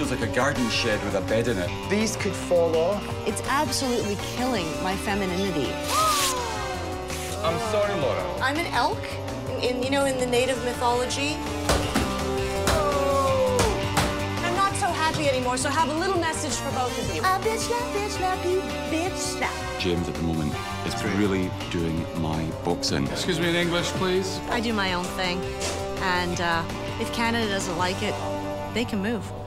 feels like a garden shed with a bed in it. These could fall off. It's absolutely killing my femininity. I'm sorry, Laura. I'm an elk, in the native mythology. I'm not so happy anymore, so I have a little message for both of you. Bitch slap, you bitch slap. James at the moment is really doing my boxing. Excuse me in English, please. I do my own thing, and if Canada doesn't like it, they can move.